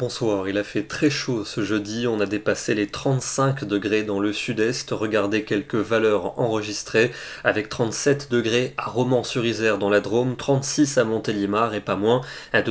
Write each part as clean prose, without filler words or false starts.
Bonsoir, il a fait très chaud ce jeudi, on a dépassé les 35 degrés dans le sud-est, regardez quelques valeurs enregistrées, avec 37 degrés à Romans-sur-Isère dans la Drôme, 36 à Montélimar et pas moins de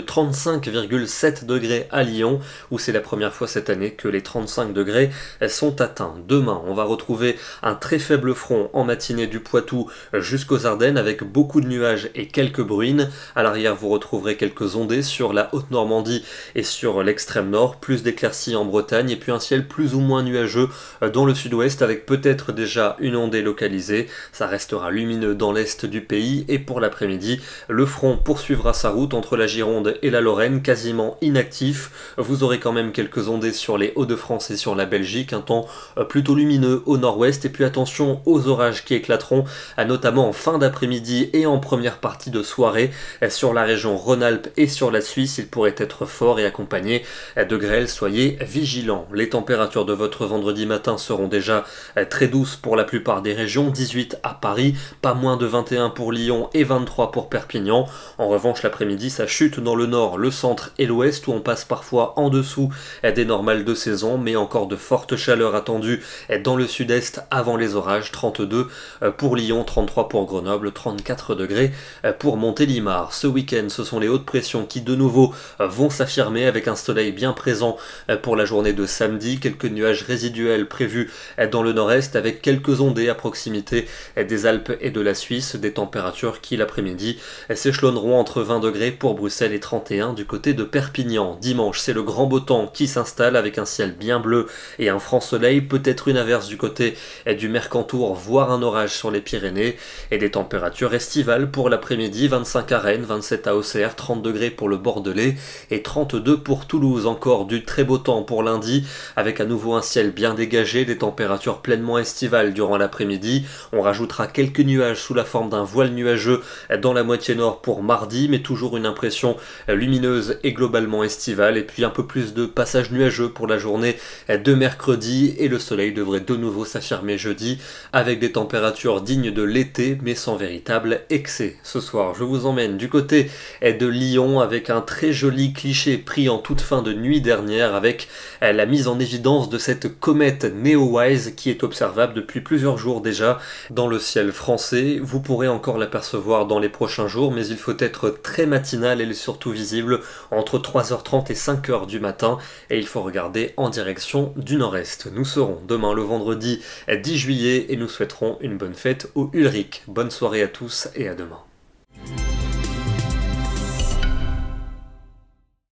35,7 degrés à Lyon, où c'est la première fois cette année que les 35 degrés sont atteints. Demain, on va retrouver un très faible front en matinée du Poitou jusqu'aux Ardennes, avec beaucoup de nuages et quelques bruines. À l'arrière, vous retrouverez quelques ondées sur la Haute-Normandie et sur l'extrême nord, plus d'éclaircies en Bretagne et puis un ciel plus ou moins nuageux dans le sud-ouest avec peut-être déjà une ondée localisée. Ça restera lumineux dans l'est du pays et pour l'après-midi, le front poursuivra sa route entre la Gironde et la Lorraine, quasiment inactif. Vous aurez quand même quelques ondées sur les Hauts-de-France et sur la Belgique, un temps plutôt lumineux au nord-ouest et puis attention aux orages qui éclateront, notamment en fin d'après-midi et en première partie de soirée sur la région Rhône-Alpes et sur la Suisse. Il pourrait être fort et accompagné de grêle, soyez vigilants. Les températures de votre vendredi matin seront déjà très douces pour la plupart des régions, 18 à Paris, pas moins de 21 pour Lyon et 23 pour Perpignan. En revanche, l'après-midi, ça chute dans le nord, le centre et l'ouest où on passe parfois en dessous des normales de saison, mais encore de fortes chaleurs attendues dans le sud-est avant les orages, 32 pour Lyon, 33 pour Grenoble, 34 degrés pour Montélimar. Ce week-end, ce sont les hautes pressions qui de nouveau vont s'affirmer avec un soleil bien présent pour la journée de samedi, quelques nuages résiduels prévus dans le nord-est avec quelques ondées à proximité des Alpes et de la Suisse, des températures qui l'après-midi s'échelonneront entre 20 degrés pour Bruxelles et 31 du côté de Perpignan. Dimanche, c'est le grand beau temps qui s'installe avec un ciel bien bleu et un franc soleil, peut-être une averse du côté du Mercantour, voire un orage sur les Pyrénées et des températures estivales pour l'après-midi, 25 à Rennes, 27 à Auxerre, 30 degrés pour le Bordelais et 32 pour Toulouse. Encore du très beau temps pour lundi avec à nouveau un ciel bien dégagé, des températures pleinement estivales durant l'après-midi. On rajoutera quelques nuages sous la forme d'un voile nuageux dans la moitié nord pour mardi, mais toujours une impression lumineuse et globalement estivale, et puis un peu plus de passages nuageux pour la journée de mercredi, et le soleil devrait de nouveau s'affirmer jeudi avec des températures dignes de l'été mais sans véritable excès. Ce soir, je vous emmène du côté de Lyon avec un très joli cliché pris en toute fin de nuit dernière avec la mise en évidence de cette comète Neowise qui est observable depuis plusieurs jours déjà dans le ciel français. Vous pourrez encore l'apercevoir dans les prochains jours, mais il faut être très matinal. Elle est surtout visible entre 3h30 et 5h du matin et il faut regarder en direction du nord-est. Nous serons demain le vendredi 10 juillet et nous souhaiterons une bonne fête au Ulrich. Bonne soirée à tous et à demain.